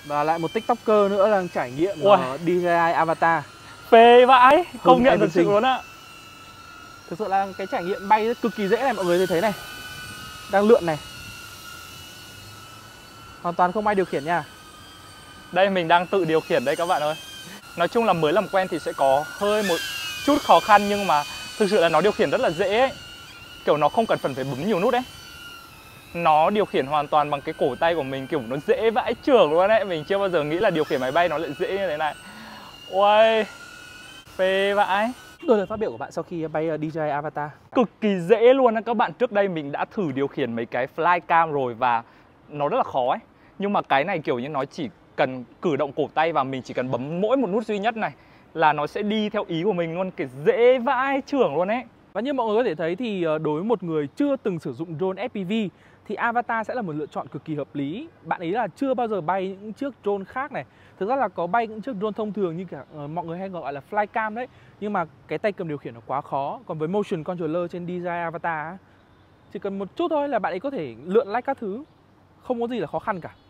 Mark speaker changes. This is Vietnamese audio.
Speaker 1: Và lại một TikToker nữa đang trải nghiệm
Speaker 2: Ui.
Speaker 1: DJI Avatar.
Speaker 2: Phê vãi, công nhận thật
Speaker 1: Everything.
Speaker 2: sự luôn á.
Speaker 1: Thực sự là cái trải nghiệm bay cực kỳ dễ này, mọi người thấy này. Đang lượn này. Hoàn toàn không ai điều khiển nha.
Speaker 2: Đây mình đang tự điều khiển đây các bạn ơi. Nói chung là mới làm quen thì sẽ có hơi một chút khó khăn, nhưng mà thực sự là nó điều khiển rất là dễ ấy. Kiểu nó không cần phải bấm nhiều nút đấy. Nó điều khiển hoàn toàn bằng cái cổ tay của mình, kiểu nó dễ vãi chưởng luôn đấy. Mình chưa bao giờ nghĩ là điều khiển máy bay nó lại dễ như thế này. Ôi, phê vãi.
Speaker 1: Đôi lời phát biểu của bạn sau khi bay DJI Avatar.
Speaker 2: Cực kỳ dễ luôn á các bạn. Trước đây mình đã thử điều khiển mấy cái flycam rồi và nó rất là khó ấy. Nhưng mà cái này kiểu như nó chỉ cần cử động cổ tay và mình chỉ cần bấm mỗi một nút duy nhất này là nó sẽ đi theo ý của mình luôn, kiểu dễ vãi chưởng luôn ấy.
Speaker 1: Và như mọi người có thể thấy thì đối với một người chưa từng sử dụng drone FPV thì Avatar sẽ là một lựa chọn cực kỳ hợp lý. Bạn ấy là chưa bao giờ bay những chiếc drone khác này. Thực ra là có bay những chiếc drone thông thường như cả mọi người hay gọi là flycam đấy. Nhưng mà cái tay cầm điều khiển nó quá khó. Còn với motion controller trên DJI Avatar chỉ cần một chút thôi là bạn ấy có thể lượn like các thứ. Không có gì là khó khăn cả.